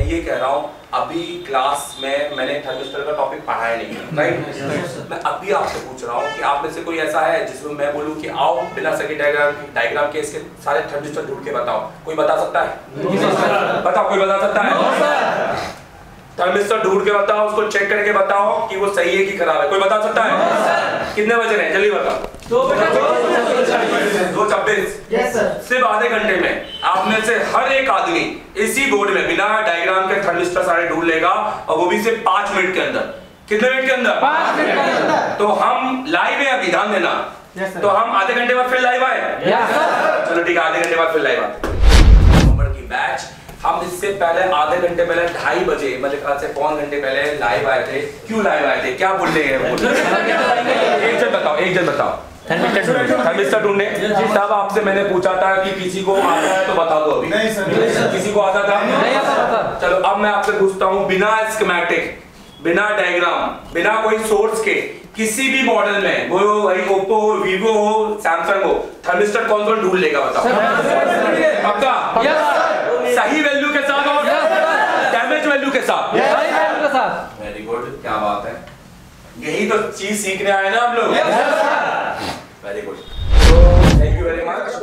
मैं ये कह रहा हूँ अभी क्लास में मैंने थर्मिस्टर का टॉपिक पढ़ाया नहीं है, राइट? मैं अभी आपसे पूछ रहा हूँ कि आप में से कोई ऐसा है जिसमें मैं बोलूँ कि आओ बिना सर्किट डायग्राम के इसके सारे थर्मिस्टर ढूंढ के बताओ, कोई बता सकता है? बताओ, कोई बता सकता है? थर्मिस्टर ढूंढ के बताओ, उसको चेक करके बताओ कि वो सही है कि खराब है, कोई बता सकता है? कितने बजे रहे जल्दी बताओ। 2:26। सिर्फ आधे घंटे में आप में से हर एक आदमी इसी बोर्ड में बिना डायग्राम के थर्मिस्टर सारे ढूंढ लेगा, और वो भी सिर्फ 5 मिनट के अंदर। कितने मिनट के अंदर? 5 मिनट के अंदर। तो हम लाइव है अभी, ध्यान देना। तो हम आधे घंटे बाद फिर लाइव आए। चलो ठीक है, आधे घंटे बाद फिर लाइव आते नंबर की बैच। हम इससे पहले आधे घंटे पहले 2:30 बजे मतलब ख्याल से पौन घंटे पहले लाइव आए थे। क्यों लाइव आए थे? क्या बोलने हैं? एक जन बताओ थर्मिस्टर ढूंढने। तब आपसे मैंने पूछा था कि किसी को आता है तो बता दो। अभी नहीं सर, किसी को आता था? नहीं आता था। चलो अब मैं आपसे पूछता हूँ, बिना स्कीमेटिक, बिना डायग्राम, बिना कोई सोर्स के किसी भी मॉडल में, वो भाई ओप्पो हो, वीवो हो, सैमसंग हो, थर्मिस्टर कौन कौन ढूंढ लेगा बताओ? पक्का? सही वैल्यू के साथ और डैमेज वैल्यू के साथ? वेरी गुड, क्या बात है, यही तो चीज सीखने आए ना हम लोग। वेरी गुड, तो थैंक यू वेरी मच।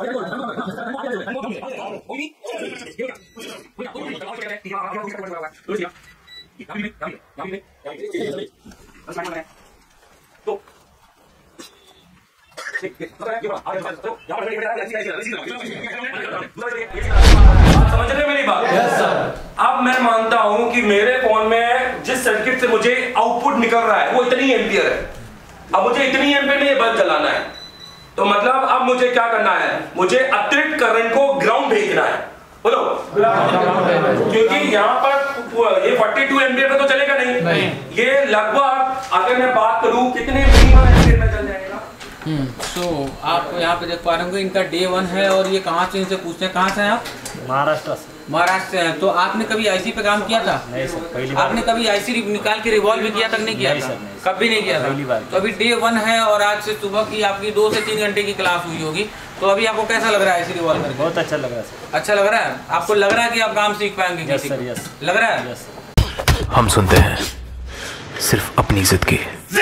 समझ रहे मेरी बात? अब मैं मानता हूं कि मेरे फोन में जिस सर्किट से मुझे आउटपुट निकल रहा है वो इतनी एम्पियर है। अब मुझे इतनी एम्पियर में ये बल्ब जलाना है, तो मतलब अब मुझे क्या करना है? मुझे अतिरिक्त करंट को ग्राउंड भेजना है। बोलो, क्योंकि यहाँ पर ये 42 एम्पियर पे तो चलेगा नहीं। ये लगभग अगर मैं बात करूं कितने मिनिमम एम्पियर में चल जाएगा? तो आप यहाँ पे देख पा रहे होंगे इनका Day 1 है, और ये कहाँ से, इनसे पूछते हैं कहाँ से हैं आप? महाराष्ट्र से। महाराष्ट्र से हैं। तो आपने कभी आईसी पे काम किया था? नहीं सर, पहली बार। आपने कभी आईसी निकाल के रिवॉल्व भी किया तक नहीं किया था? कभी नहीं किया था, पहली बार। तो अभी Day 1 है, और आज से सुबह की आपकी 2 से 3 घंटे की क्लास हुई होगी। तो अभी आपको कैसा लग रहा है आईसी रिवॉल्व करके? बहुत अच्छा लग रहा है सर। अच्छा लग रहा है? आपको लग रहा है कि आप काम सीख पाएंगे? Yes sir, yes. लग रहा है? Yes sir. हम सुनते हैं सिर्फ अपनी जिद की।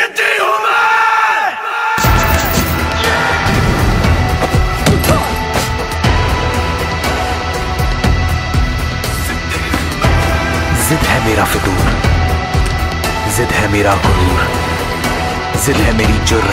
जिद है मेरा फितूर, जिद है मेरा गुरूर, जिद है मेरी जुर्रत।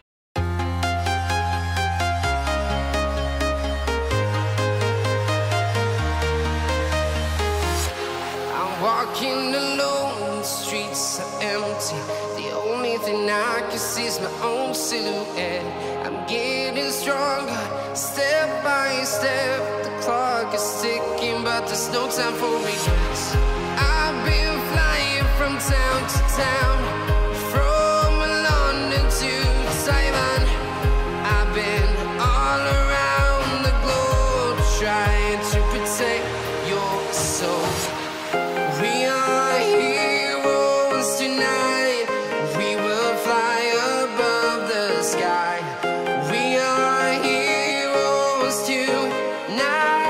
Walking alone, the streets are empty. The only thing I can see is my own silhouette. I'm getting stronger, step by step. The clock is ticking, but there's no time for regrets. I've been flying from town to town, from London to Taiwan. I've been all around the globe, trying to protect your soul. We are heroes tonight. We will fly above the sky. We are heroes tonight.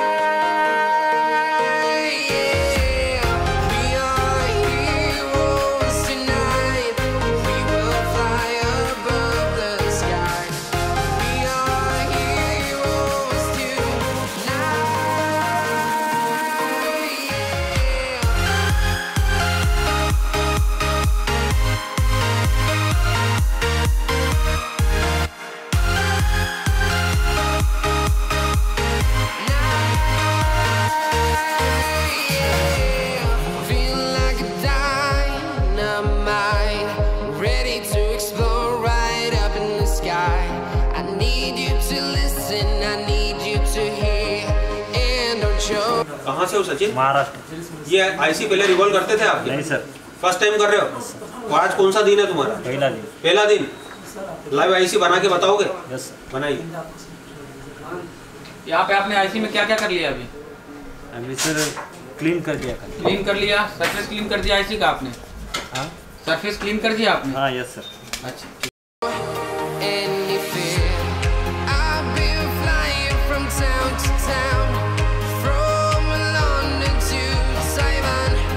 Yeah. We are heroes tonight. We will fly above the sky. We are heroes tonight. Feel like a dynamite, ready to explode right up in the sky. I need you to listen, I need you to hear, and don't show. कहाँ से हो सचिन? महाराष्ट्र। ये IC पहले revolve करते थे आपके? नहीं sir. First time कर रहे हो? तो आज कौन सा दिन है तुम्हारा? पहला दिन। पहला दिन। लाइव आईसी बना के बताओगे? Yes sir. बनाइए। यहाँ पे आपने आईसी में क्या क्या कर लिया अभी? अभी सर क्लीन कर दिया। क्लीन कर लिया, सरफेस क्लीन कर दिया आईसी का आपने? हाँ सरफेस क्लीन कर दिया आपने? हाँ यस सर। अच्छा। Any fear. I've been flying from town to town, from London to Taiwan.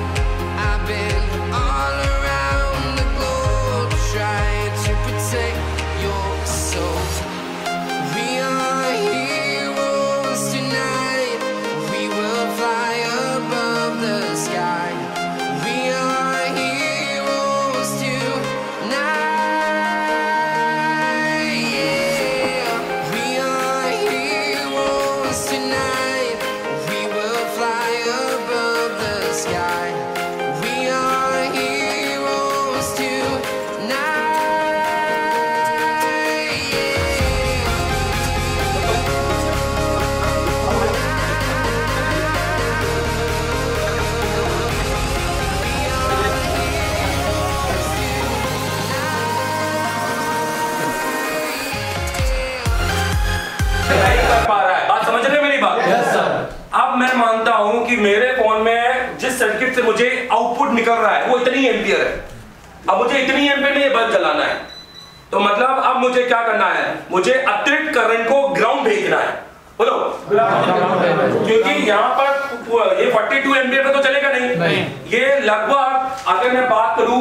कि मेरे फोन में जिस सर्किट से मुझे आउटपुट निकल रहा है वो इतनी एम्पियर है। अब मुझे इतनी एम्पियर में ये बल्ब जलाना है, तो मतलब अब मुझे क्या करना है, मुझे अतिरिक्त करंट को ग्राउंड भेजना है। बोलो क्योंकि यहाँ पर ये 42 एम्पियर पे तो चलेगा नहीं। ये लगभग अगर मैं बात करूं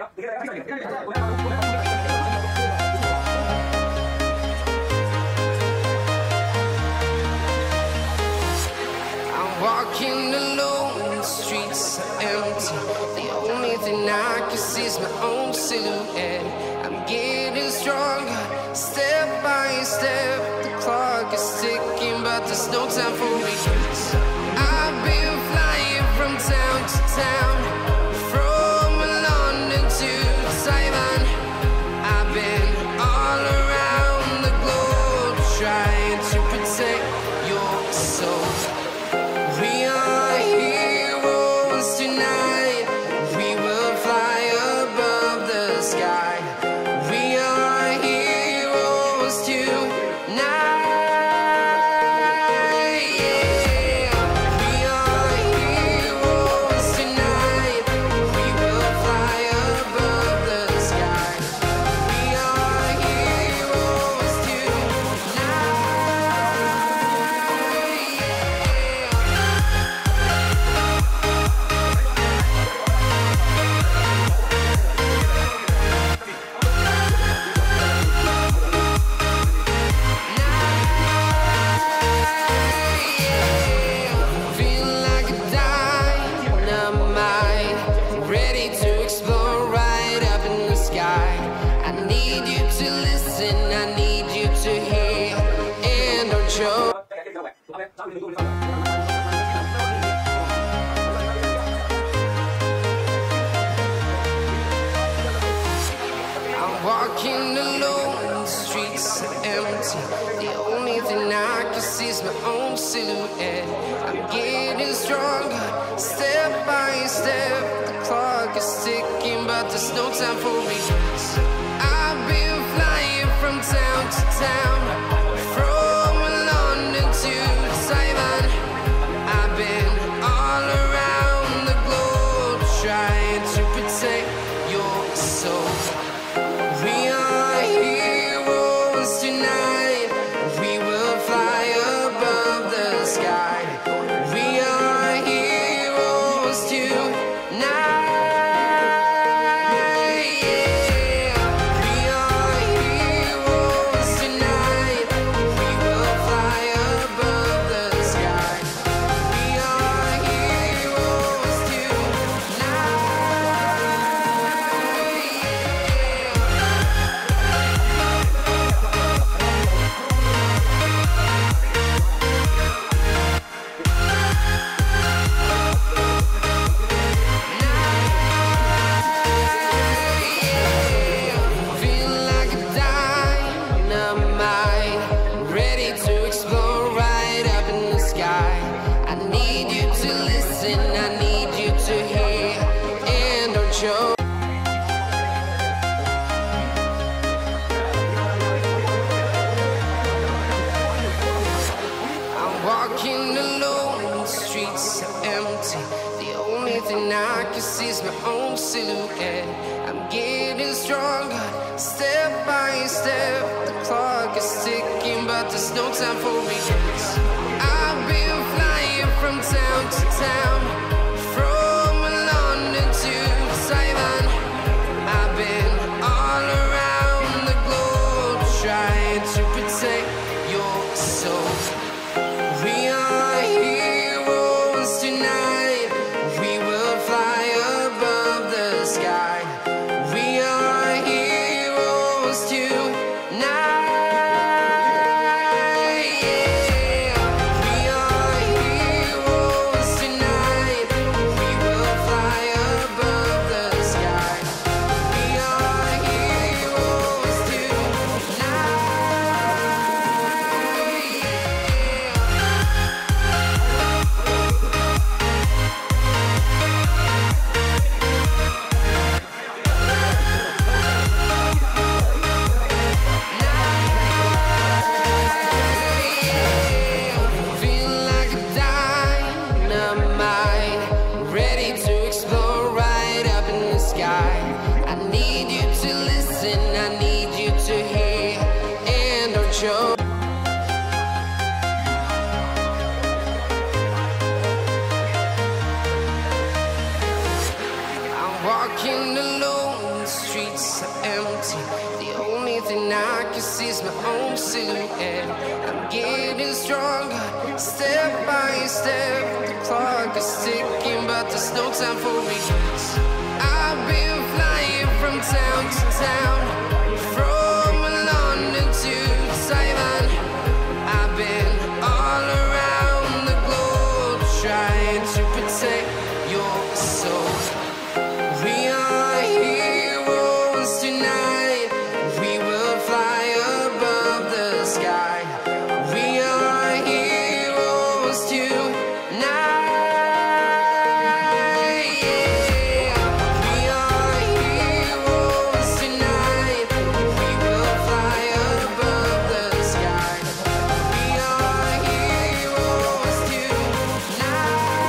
Walking alone, the streets are empty. The only thing I can see is my own silhouette. I'm getting stronger, step by step. The clock is ticking, but there's no time for regrets. I've been flying from town to town, from London to Taiwan. I've been all around the globe, trying to protect your soul. We are heroes tonight. We will fly above the sky. We are heroes tonight. Yeah. We are heroes tonight. We will fly above the sky. We are heroes tonight. Feel like a dynamite, ready to explore right up in the sky. I need you to listen, I need you to hear, and don't show. I'm walking alone, the streets are empty. The only thing I can see is my own silhouette. I'm getting stronger, step by step. The clock is ticking, but there's no time for regrets. I've been flying from town to town, from London to Taiwan. I've been all around the globe, trying to protect your soul. We are heroes tonight. We will fly above the sky. We are heroes tonight. Yeah. We are heroes tonight. We will fly above the sky. We are heroes tonight. Feel like a dynamite, ready to explore right up in the sky. I need you to listen, I need you to hear, and don't show. I'm walking alone, the streets are empty. The only thing I can see is my own silhouette. I'm getting stronger, step by step. The clock is ticking, but there's no time for regrets. I've been flying from town to town, from London to Taiwan. I've been all around the globe, trying to protect your soul. We are heroes tonight. We will fly above the sky. We are heroes tonight. Yeah. We are heroes tonight. see is my own silhouette. I'm getting stronger, step by step. The clock is ticking, but there's no time for regrets. I've been flying from town to town, from London to Taiwan. I've been all around the globe trying to protect your soul. We are heroes tonight. We will fly above the sky. We are heroes tonight. Yeah. We are heroes tonight. We will fly above the sky. We are heroes tonight. Yeah.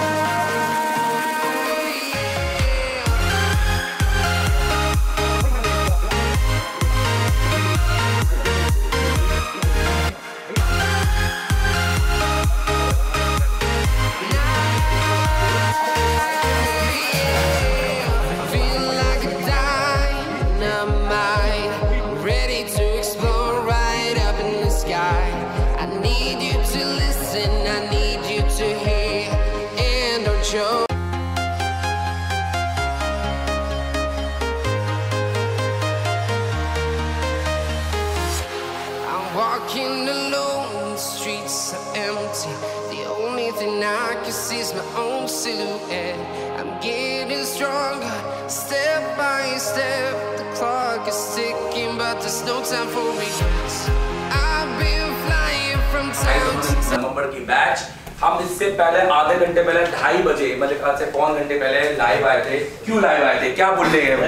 Feel like a dynamite, ready to explode right up in the sky. I need you to listen, I need you to hear, and don't show. I'm walking alone, the streets are empty. The only thing I can see is my own silhouette. I'm getting stronger, step by step. The clock is ticking, but there's no time for regrets. I've been flying from town to town. नवंबर की batch हम इससे पहले आधे घंटे पहले 2:30 बजे मतलब ख्याल से पौन घंटे पहले लाइव आए थे। क्यों लाइव आए थे, क्या बोलने हैं?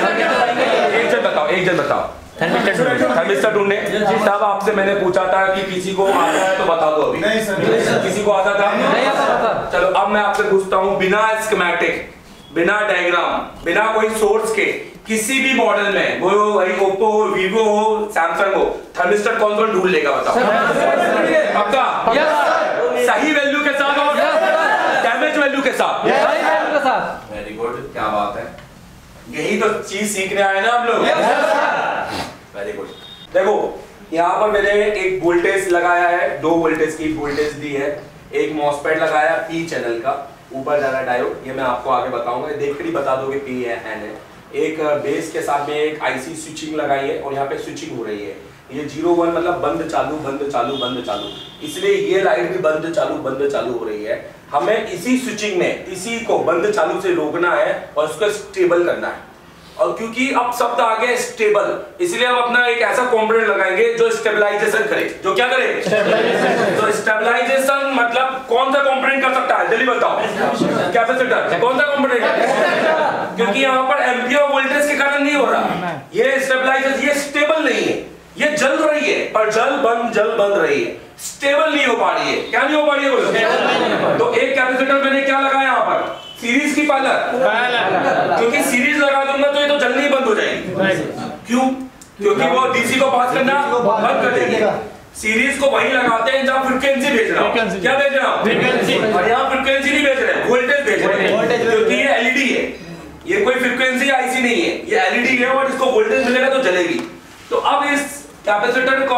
एक जन बताओ थर्मिस्टर ढूंढने। तब आपसे मैंने पूछा था कि किसी को आता है तो बता दो। अभी नहीं सर, किसी को आता था? नहीं आता था। चलो अब मैं आपसे पूछता हूँ, बिना स्कीमेटिक, बिना डायग्राम, बिना कोई सोर्स के किसी भी मॉडल में, वो वही ओप्पो हो, वीवो हो, सैमसंग हो, थर्मिस्टर कौन कौन ढूंढ लेगा बताओ? पक्का? सही वैल्यू के साथ और डैमेज वैल्यू के साथ? वेरी गुड, क्या बात है, यही तो चीज सीखने आए ना हम लोग। Very good. देखो यहाँ पर मैंने एक वोल्टेज लगाया है, 2 वोल्टेज की वोल्टेज दी है, एक मॉसफेट लगाया P चैनल का, ऊपर जा रहा डायोड, ये मैं आपको आगे बताऊंगा, देखकर ही बता दोगे P है N है। एक बेस के साथ में एक IC स्विचिंग लगाई है और यहाँ पे स्विचिंग हो रही है। ये 0-1 मतलब बंद चालू बंद चालू बंद चालू, इसलिए ये लाइट भी बंद चालू हो रही है। हमें इसी स्विचिंग में इसी को बंद चालू से रोकना है और उसको स्टेबल करना है। और क्योंकि अब शब्द आ गया स्टेबल, इसलिए हम अपना एक ऐसा कंपोनेंट लगाएंगे जो स्टेबलाइजेशन करे। जो क्या करे? तो स्टेबलाइजेशन मतलब कौन सा कंपोनेंट कर सकता है? जल्दी बताओ। कैपेसिटर कौन सा कंपोनेंट? क्योंकि यहाँ पर एम्पियर वोल्टेज के कारण नहीं हो रहा, ये स्टेबलाइजेशन, ये स्टेबल नहीं है, ये जल रही है पर जल बंद रही है, स्टेबल नहीं हो पा रही है। क्या नहीं हो पा रही है बोलो? तो एक कैपेसिटर मैंने क्या लगाया यहाँ पर? सीरीज की पायलर, क्योंकि सीरीज लगा दूंगा तो ये तो जल्दी बंद हो जाएगी। क्यों? क्योंकि वो डीसी को पास करना बंद कर देगी। सीरीज को वहीं लगाते हैं जहां फ्रीक्वेंसी भेज रहा हूं। क्या भेज रहा हूं? फ्रीक्वेंसी। और यहाँ फ्रीक्वेंसी नहीं भेज रहे हैं, वोल्टेज भेज रहे हैं, क्योंकि ये एलईडी है, ये कोई फ्रीक्वेंसी आईसी नहीं है, ये एलईडी है और इसको वोल्टेज मिलेगा तो जलेगी। तो अब इस कैपेसिटर का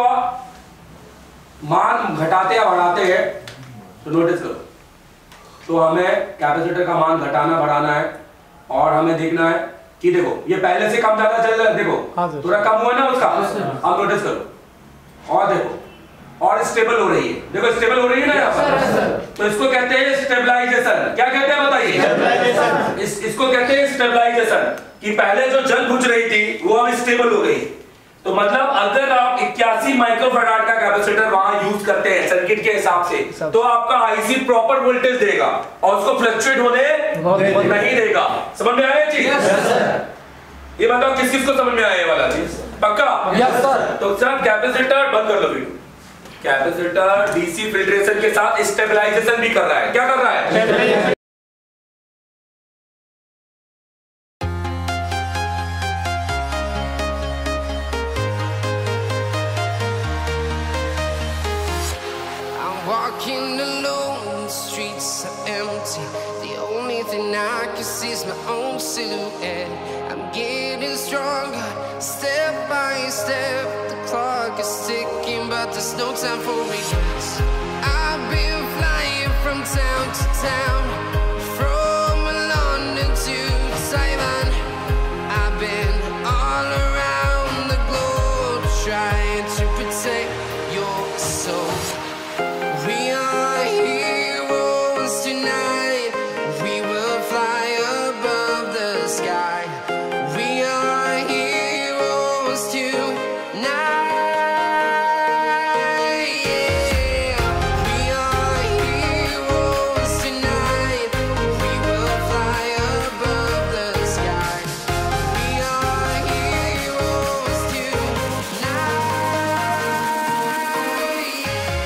मान घटाते या बढ़ाते हैं तो नोटिस करो, तो हमें कैपेसिटर का मान घटाना बढ़ाना है और हमें देखना है कि देखो ये पहले से कम ज्यादा चल रहा है, देखो थोड़ा कम हुआ ना उसका, आप नोटिस करो और देखो और स्टेबल हो रही है, देखो स्टेबल हो रही है ना यहाँ पर। तो इसको कहते हैं स्टेबलाइजेशन। क्या कहते हैं बताइए? इसको कहते हैं स्टेबलाइजेशन, कि पहले जो जल बुझ रही थी वो अब स्टेबल हो गई। तो मतलब अगर आप 81 माइक्रोफैराड का कैपेसिटर वहां यूज करते हैं सर्किट के हिसाब से, तो आपका आईसी प्रॉपर वोल्टेज देगा और उसको फ्लक्चुएट होने नहीं देगा। समझ में आया चीज? ये बताओ किस किस को समझ में आया ये वाला चीज? पक्का? Yes sir. तो सर कैपेसिटर बंद कर लो वीडियो। कैपेसिटर डीसी फिल्ट्रेशन के साथ स्टेबलाइजेशन भी कर रहा है। क्या कर रहा है? Walking alone, the streets are empty. The only thing I can see is my own silhouette. I'm getting stronger, step by step. The clock is there's no time for regrets. I've been flying from town to town, from London to Taiwan. I've been all around the globe trying to protect your soul. We are heroes tonight. We will fly above the sky. We are heroes tonight. Yeah. We are heroes tonight. We will fly above the sky. We are heroes tonight.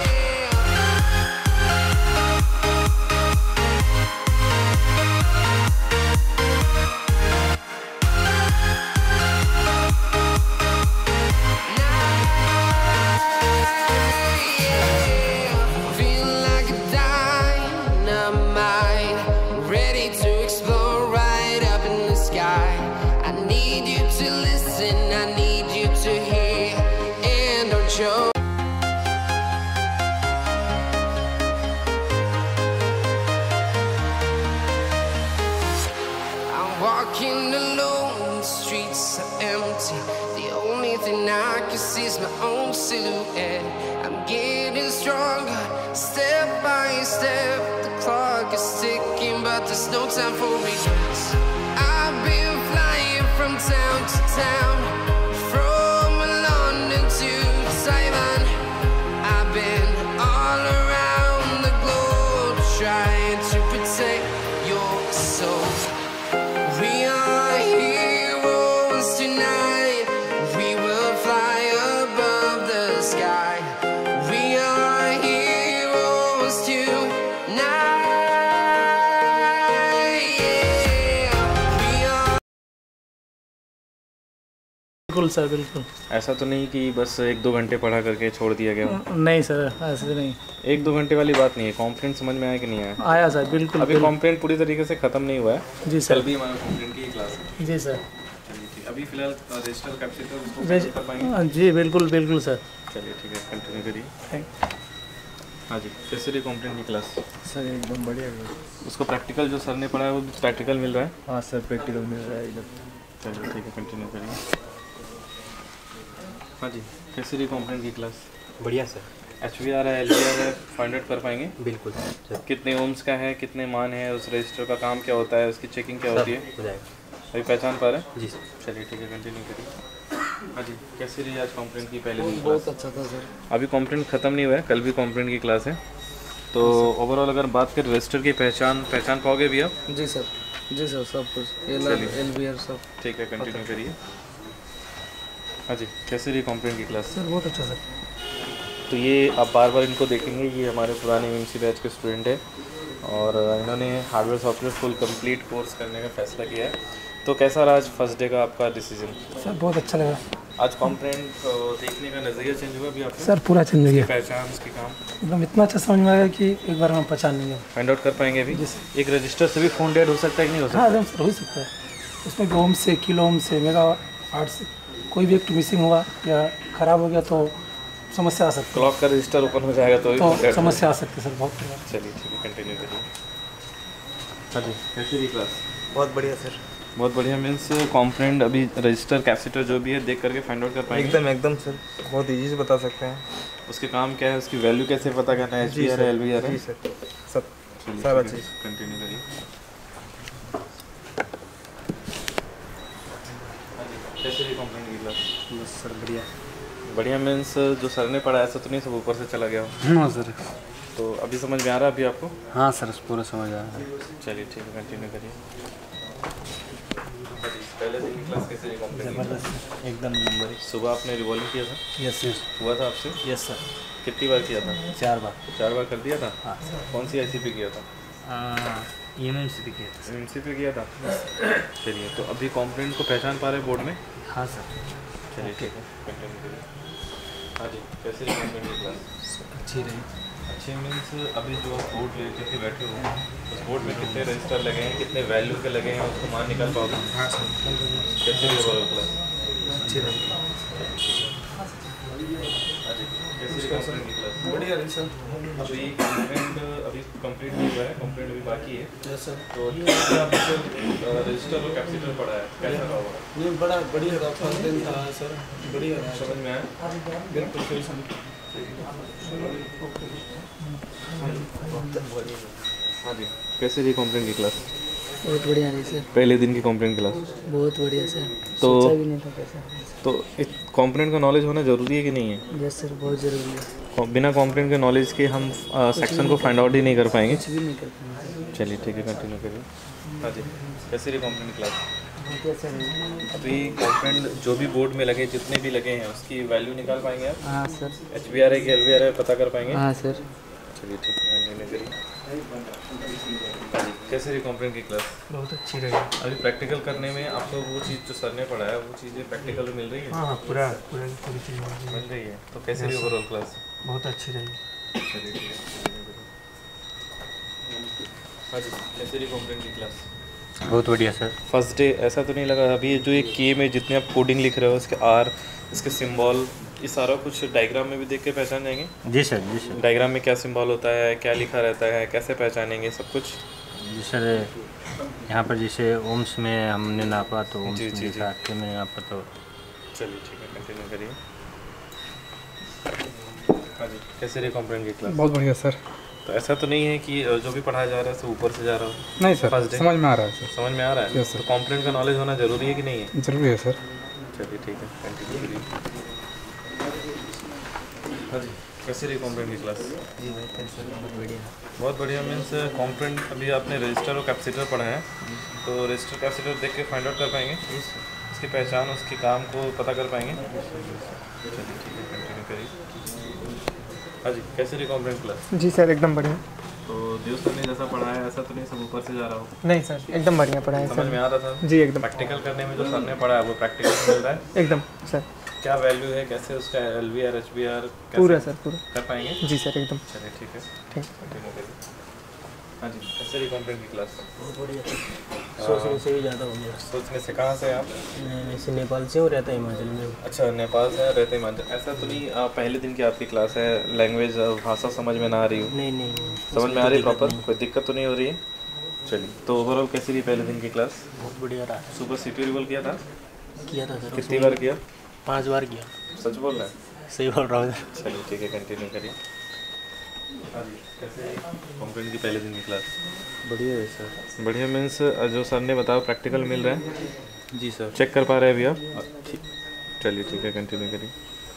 Feel like a dynamite, ready to explode right up in the sky. I need you to listen, I need you to hear, and don't choke. I'm walking alone, the streets are empty. The only thing I can see is my own silhouette. I'm getting stronger, step by step. The clock is ticking, but there's no time for regrets. I've been flying from town to town, from London to Taiwan. I've been all around the globe trying to protect your soul. We are heroes tonight. We will fly above the sky. We are heroes tonight. Yeah. We are. बिल्कुल sir, बिल्कुल। ऐसा तो नहीं कि बस 1-2 घंटे पढ़ा करके छोड़ दिया गया हो? नहीं सर, ऐसे नहीं। 1-2 घंटे वाली बात नहीं है। कॉम्प्लेंट समझ में आया कि नहीं आया? आया सर, बिल्कुल। अभी कॉम्प्लेंट पूरी तरीके से खत्म नहीं हुआ है। जी सर। कल भी हमारा कॉम्प्लेंट की क्लास है। जी सर। अभी फिलहाल रजिस्टर कैप्सिटर उसको कर पाएंगे? जी बिल्कुल बिल्कुल सर। चलिए ठीक है, कंटिन्यू करिए। हाँ जी, कैसे रही कॉम्प्लेंट की क्लास? सर एकदम बढ़िया। उसको प्रैक्टिकल जो सर ने पढ़ाया वो प्रैक्टिकल मिल रहा है? हाँ सर, प्रैक्टिकल मिल रहा है इधर। चलिए ठीक है, कंटिन्यू करिए। हाँ जी, कैसे रही कॉम्प्लेंट की क्लास? बढ़िया सर। HVR है, LVR है, फाइंड आउट कर पाएंगे? बिल्कुल सर। कितने ओम्स का है, कितने मान है, उस रजिस्टर का काम क्या होता है, उसकी चेकिंग क्या होती है? हो जाएगा। अभी पहचान पा रहे हैं? जी सर। चलिए ठीक है, कंटिन्यू करिए। हाँ जी, कैसी रही आज कॉम्प्लेंट की पहले दिन? बहुत अच्छा था सर। अभी कॉम्प्लेंट ख़त्म नहीं हुआ है, कल भी कॉम्प्लेंट की क्लास है। तो ओवरऑल अगर बात करें रजिस्टर की पहचान पाओगे भी आप? जी सर, जी सर, सब कुछ LVR सब। ठीक है, कंटिन्यू करिए। हाँ जी, कैसी रही कॉम्प्लेंट की क्लास? सर बहुत अच्छा सर। तो ये आप बार बार इनको देखेंगे, ये हमारे पुराने MMC बैच के स्टूडेंट है और इन्होंने hardware software full complete course करने का फैसला किया है। तो कैसा रहा आज फर्स्ट डे का आपका डिसीजन? सर बहुत अच्छा लगा। आज कॉम्प्लेंट देखने का नज़रिया चेंज हुआ भी आपका? सर पूरा चेंज हो गया। पहचान उसके काम एकदम इतना अच्छा समझ में आया कि एक बार हम पहचान लेंगे। फाइंड आउट कर पाएंगे अभी? एक रजिस्टर से भी फ़ोन डेड हो सकता है कि नहीं हो सकता? हाँ एकदम सर, हो ही सकता है। उसमें ओम से, किलो ओम से, मेगा वाट से कोई भी एक मिसिंग हुआ या ख़राब हो गया तो समस्या आ सकती है। क्लॉक का रजिस्टर ओपन हो जाएगा तो समस्या आ सकती है सर, बहुत प्रकार। चलिए ठीक है, कंटिन्यू करिए। हाँ जी, कैसी रही क्लास? बहुत बढ़िया सर। बहुत बढ़िया मीन्स कॉम्प्लेंट अभी रजिस्टर कैपेसिटर जो भी है देख करके फाइंड आउट कर पाएंगे? एकदम सर, बहुत इजी से बता सकते हैं। उसके काम क्या है, उसकी वैल्यू कैसे पता करना है? HVR है, LVR है? जी सर, सब चलिए सारा ठीक है, चीज़। कंटिन्यू करिए। कैसे रही कॉम्प्लेंट की क्लास? बस सर बढ़िया। बढ़िया मीन्स जो सर ने पढ़ा ऐसा तो नहीं सब ऊपर से चला गया हो? हाँ सर। तो अभी समझ में आ रहा है अभी आपको? हाँ सर, पूरा समझ आ रहा है। चलिए ठीक है, कंटिन्यू करिए। पहले दिन की क्लास कैसे रही कॉम्प्लेंट? ज़बरदस्त, एकदम नंबर। सुबह आपने रिवॉल्विंग किया था? Yes sir. हुआ था आपसे? Yes sir. कितनी बार किया था? 4 बार। 4 बार कर दिया था? हाँ सर। कौन सी IC पे किया था? MMC पे किया था। MMC पे किया था? चलिए, तो अभी कॉम्प्लेंट को पहचान पा रहे बोर्ड में? हाँ सर। चलिए ठीक है, कंटिन्यू करिए। हाँ जी, कैसे रही कॉम्प्लेंट की क्लास? अच्छी रही। अच्छे मीन्स अभी जो आप बोर्ड लेकर के बैठे हो उस बोर्ड में कितने रजिस्टर लगे हैं, कितने वैल्यू के लगे हैं, उसको मान निकाल पाओगे? हाँ सर। कैसे रही ओवरऑल क्लास? अच्छी रही। हाँ जी, कैसी रही कंप्लेंट की क्लास? बढ़िया रही सर। अभी कंप्लेंट अभी कंप्लीट नहीं हुआ है, कंप्लेंट अभी बाकी है। Yes sir. तो आपने रजिस्टर और कैपेसिटर पढ़ा है, कैसा रहा होगा? ये बड़ा बढ़िया रहा, फर्स्ट दिन था सर, बढ़िया रहा। समझ में आया? बिल्कुल सही समझ। हाँ जी, कैसे रही कंप्लेंट की क्लास? बहुत बढ़िया रही सर। पहले दिन की कंप्लेंट क्लास बहुत बढ़िया सर। तो सोचा भी नहीं था कैसा। तो कंप्लेंट का नॉलेज होना ज़रूरी है कि नहीं है? यस सर, बहुत ज़रूरी है। बिना कंप्लेंट के नॉलेज के हम सेक्शन को फाइंड आउट ही नहीं कर पाएंगे। कुछ भी नहीं कर पाएंगे। चलिए ठीक है, कंटिन्यू करिए। हाँ जी, कैसी रही कंप्लेंट क्लास? बहुत अच्छा रही। अभी कंप्लेंट जो भी बोर्ड में लगे, जितने भी लगे हैं, उसकी वैल्यू निकाल पाएंगे आप? हाँ सर। HBR है कि LVR है पता कर पाएंगे? हाँ सर। चलिए ठीक है, कंटिन्यू करिए। कैसे रही कंप्लेंट की क्लास? बहुत अच्छी रही। अभी प्रैक्टिकल करने में आपको वो चीज़ जो सर ने पढ़ाया वो चीज़ें प्रैक्टिकल में मिल रही है? हाँ पूरी चीज़ मिल रही है। तो कैसे रही ओवरऑल क्लास? बहुत अच्छी रही। चलिए ठीक है। हाँ जी, कैसे रही कंप्लेंट की क्लास? बहुत बढ़िया सर। फर्स्ट डे ऐसा तो नहीं लगा अभी जो ये के में जितने आप कोडिंग लिख रहे हो, इसके आर, इसके सिंबल, ये सारा कुछ डायग्राम में भी देख के पहचान जाएंगे? जी सर, जी सर। डायग्राम में क्या सिंबल होता है, क्या लिखा रहता है, कैसे पहचानेंगे सब कुछ? जी सर, यहाँ पर जैसे ओम्स में हमने नापा तो ओम्स जी, में जी, लिखा, के में नापा तो। चलिए ठीक है, कंटिन्यू करिए। हाँ जी, कैसे रही कंप्लेंट की क्लास? बहुत बढ़िया सर। तो ऐसा तो नहीं है कि जो भी पढ़ाया जा रहा है सब ऊपर से जा रहा हो? नहीं सर, फर्स्ट डे समझ में आ रहा है सर। समझ में आ रहा है? Yes sir. तो कंप्लेंट का नॉलेज होना ज़रूरी है कि नहीं है? जरूरी है सर। चलिए ठीक है, कंटिन्यू करिए। हाँ जी, कैसी रही कंप्लेंट की क्लास? जी भाई सर, बहुत बढ़िया। बहुत बढ़िया। मीन्स कंप्लेंट अभी आपने रजिस्टर और कैपेसिटर पढ़ा है, तो रजिस्टर कैपेसिटर देख के फाइंड आउट कर पाएंगे? उसकी पहचान, उसके काम को पता कर पाएंगे? चलिए ठीक है, कंटिन्यू करिए। हाँ जी, कैसी रही कंप्लेंट क्लास? जी सर, एकदम बढ़िया। तो देव सर ने जैसा पढ़ाया ऐसा तो नहीं सब ऊपर से जा रहा हो? नहीं सर, एकदम बढ़िया पढ़ा है समझ में सर। आ रहा था? जी एकदम। प्रैक्टिकल करने में जो सर ने पढ़ाया वो प्रैक्टिकल मिल रहा है? एकदम सर। क्या वैल्यू है, कैसे उसका LVR HBR पूरा सर, पूरा कर पाएंगे? जी सर, एकदम। चलिए ठीक है, ठीक। कंटिन्यू करिए। हाँ जी, कैसे रही कंप्लेंट की क्लास? बहुत बढ़िया। सोचने से भी ज़्यादा हो गया। सोचने से कहाँ से आप? मैं वैसे नेपाल से हूँ, रहता हिमाचल में हूँ। अच्छा, नेपाल से रहते हिमाचल। ऐसा तो नहीं पहले दिन की आपकी क्लास है, लैंग्वेज भाषा समझ में ना आ रही हो? नहीं समझ में आ रही है प्रॉपर, कोई दिक्कत तो नहीं हो रही है? चलिए, तो ओवरऑल कैसी रही पहले दिन की क्लास? बहुत बढ़िया रहा। सुबह CPU रिवॉल्व किया था? किया था सर। कितनी बार किया? 5 बार किया। सच बोल रहे हैं? सही बोल रहा हूँ सर। चलिए ठीक है, कंटिन्यू करिए। हाँ जी, कैसे कंप्लेंट की पहले दिन की क्लास? बढ़िया है सर। बढ़िया। मीन्स जो सर ने बताया प्रैक्टिकल मिल रहा है? जी सर। चेक कर पा रहे हैं अभी आप? ठीक। चलिए ठीक है, कंटिन्यू करिए।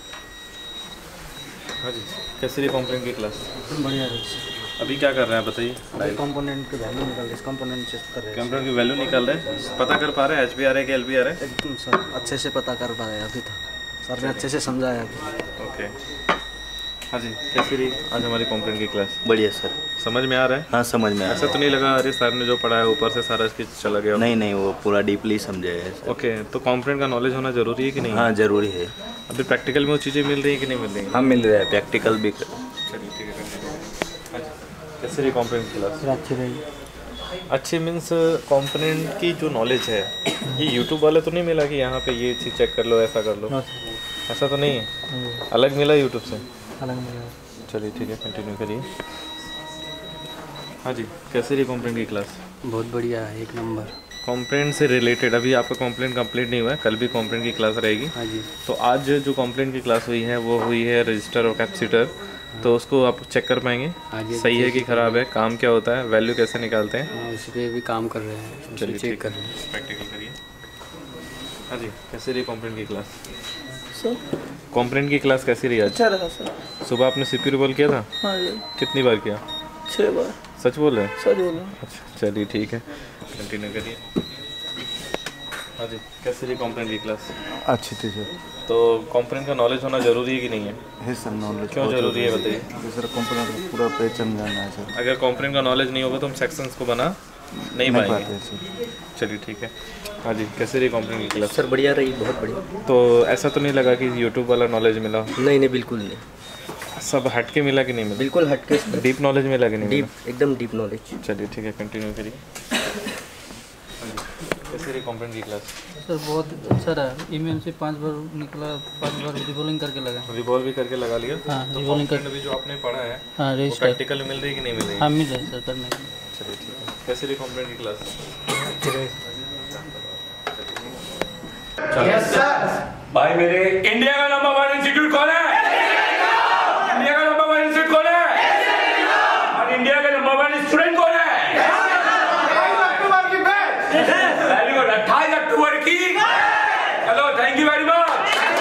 हाँ जी, कैसी रही कंप्लेंट की क्लास? बढ़िया रही। अभी क्या कर रहे हैं बताइए? कंपोनेंट की वैल्यू निकाल रहे हैं, कंपोनेंट चेक कर रहे हैं। कंप्लेंट की वैल्यू निकाल रहे हैं, पता कर पा रहे हैं HBR है कि LVR है? एकदम सर, अच्छे से पता कर पाए अभी तो। सर ने अच्छे से समझाया अभी। ओके। हाँ जी, कैसी रही आज हमारी कंप्लेंट की क्लास? बढ़िया सर। समझ में आ रहा है? हाँ समझ में आ रहा ऐसा तो नहीं लगा अरे सर ने जो पढ़ाया ऊपर से सारा इसकी चला गया? नहीं, वो पूरा डीपली समझाया है सर। ओके, तो कंप्लेंट का नॉलेज होना जरूरी है कि नहीं? हाँ जरूरी है। अभी प्रैक्टिकल में वो चीज़ें मिल रही है कि नहीं मिल रही? हाँ मिल रहा है, प्रैक्टिकल भी। चलिए ठीक है, हाँ जी, कैसे रही कंप्लेंट की क्लास? अच्छी रही। अच्छी मीन्स कंपोनेंट की जो नॉलेज है ये यूट्यूब वाले तो नहीं मिला कि यहाँ पे ये चीज़ चेक कर लो, ऐसा कर लो? ऐसा तो नहीं है, अलग मिला यूट्यूब से? अलग मिला। चलिए ठीक है, कंटिन्यू करिए। हाँ जी, कैसे रही कंप्लेंट की क्लास? बहुत बढ़िया है, एक नंबर। कंप्लेंट से रिलेटेड अभी आपका कंप्लेंट कंप्लीट नहीं हुआ है, कल भी कंप्लेंट की क्लास रहेगी। हाँ जी। तो आज जो कंप्लेंट की क्लास हुई है वो हुई है रजिस्टर और कैपेसिटर, तो उसको आप चेक कर पाएंगे सही है कि ख़राब है, काम क्या होता है, वैल्यू कैसे निकालते हैं? उस पर भी काम कर रहे हैं। चलिए चेक ठीक कर है, रहे हैं। प्रैक्टिकल करिए। हाँ जी, कैसे रही कंप्लेंट की क्लास? सर कंप्लेंट की क्लास कैसी रही आज? अच्छा रहा सर। सुबह आपने CPU रिवॉल्व किया था? हाँ जी। कितनी बार किया? 6 बार। सच बोल रहे हैं? सच बोल रहा हूँ। अच्छा चलिए ठीक है, कंटिन्यू करिए। हाँ जी, कैसे रही कंप्लेंट की क्लास? अच्छी थी सर। तो कंप्लेंट का नॉलेज होना जरूरी है कि नहीं है? है सर, नॉलेज क्यों जरूरी है बताइए? सर कंप्लेंट का पूरा पहचान जानना है सर। अगर कंप्लेंट का नॉलेज नहीं होगा तो हम सेक्शंस को बना नहीं पाएंगे। चलिए ठीक है। हाँ जी, कैसे रही कंप्लेंट की क्लास? सर बढ़िया रही, बहुत बढ़िया। तो ऐसा तो नहीं लगा कि यूट्यूब वाला नॉलेज मिला? नहीं बिल्कुल नहीं। सब हटके मिला कि नहीं मिला? बिल्कुल हटके। डीप नॉलेज मिला कि नहीं? डीप, एकदम डीप नॉलेज। चलिए ठीक है, कंटिन्यू करिए। कैसे रही कंप्लेंट की क्लास? सर बहुत अच्छा रहा। ईमेल से 5 बार निकला, 5 बार रिवॉल्विंग करके लगा। रिवॉल्व भी करके लगा लिया? हाँ, तो रिवॉल्विंग कंप्लेंट अभी जो आपने पढ़ा है हाँ, वो प्रैक्टिकल मिल रही कि नहीं मिल रही? हाँ, मिल रही सर करने के लिए। चलिए ठीक है। कैसे रही कंप्लेंट की क्लास? भाई मेरे इंडिया का नंबर 1 इंस्टीट्यूट कौन है? इंडिया का नंबर 1 इंस्टीट्यूट कौन है? और इंडिया का नंबर 1 स्टूडेंट कौन है? 28 अक्टूबर की। चलो, थैंक यू वेरी मच।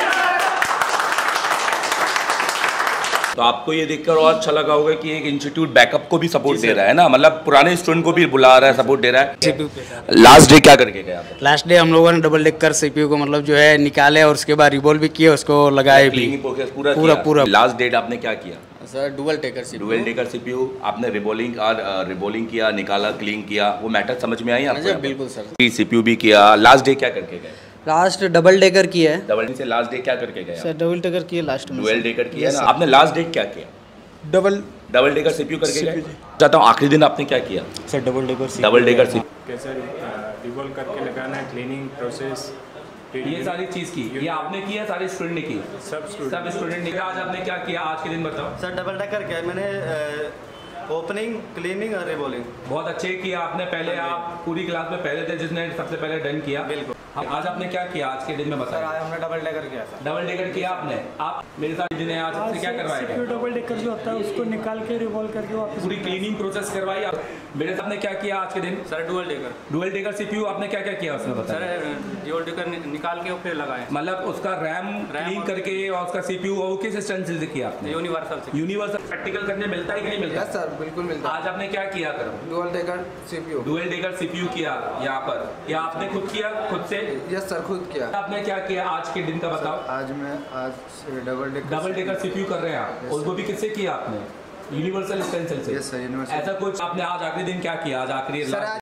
तो आपको ये देखकर और अच्छा लगा होगा कि एक इंस्टीट्यूट बैकअप को भी सपोर्ट दे रहा है ना, मतलब पुराने स्टूडेंट को भी बुला रहा है, सपोर्ट दे रहा है। लास्ट डे क्या करके गए आप? लास्ट डे हम लोगों ने डबल डेकर सीपीयू को मतलब जो है निकाले और उसके बाद रिवॉल्व भी किए, उसको लगाए भी पूरा। लास्ट डेट आपने क्या किया? सर डुअल टेकर सीपीयू आपने रिबॉलिंग किया, निकाला, क्लीन किया, वो मैटर समझ में आई आपको? बिल्कुल सर। सीपीयू भी किया। लास्ट डे क्या करके गए? लास्ट डबल डेकर किया है। डबल से लास्ट डे क्या करके गए? सर डबल डेकर किया लास्ट में। डुअल डेकर किया ना आपने। लास्ट डे क्या किया? डबल डेकर सीपीयू करके गए। चाहता हूँ आखिरी दिन आपने क्या किया? सर डबल डेकर सीपीयू कैसे रिवॉल्व करके लगाना है, क्लीनिंग प्रोसेस, ये सारी चीज की, ये आपने किया, सारे स्टूडेंट ने की, सब स्टूडेंट ने। आज आपने क्या किया आज के दिन बताओ? सर डबल डेकर क्या है, मैंने ओपनिंग, क्लीनिंग और रिवॉल्विंग। बहुत अच्छे किया आपने। पहले आप पूरी क्लास में पहले थे जिसने सबसे पहले डन किया। बिल्कुल। आज आपने क्या किया आज के दिन में बताया? आज हमने डबल डेकर किया। डबल डेकर किया आपने। आप मेरे साथ जिन्हें आज सबसे क्या करवाएगा? डबल डेकर जो होता है उसको निकाल के रिवॉल्व करके वापस पूरी क्लीनिंग प्रोसेस करवाई। मेरे साथ ने क्या किया आज के दिन? सर डुअल डेकर सीपीयू आपने क्या क्या किया उसमें बताया? सर डुअल डेकर निकाल के फिर लगाए, मतलब उसका रैम क्लीन करके और उसका सीपीयू वो किस स्ट्रेंथ से किया आपने? यूनिवर्सल प्रैक्टिकल करने मिलता है कि नहीं मिलता? सर बिल्कुल मिलता है। आज आपने क्या किया करो? डुअल डेकर सीपीयू किया यहाँ पर, या आपने खुद किया खुद से? यस सर खुद किया। आपने क्या किया आज के दिन का बताओ? आज डबल डेकर सीपीयू कर रहे हैं आप, और वो भी किससे किया आपने? यूनिवर्सल स्टेंसिल से। Yes sir universal. ऐसा कुछ आपने आज आखिरी दिन क्या किया? आज आखिरी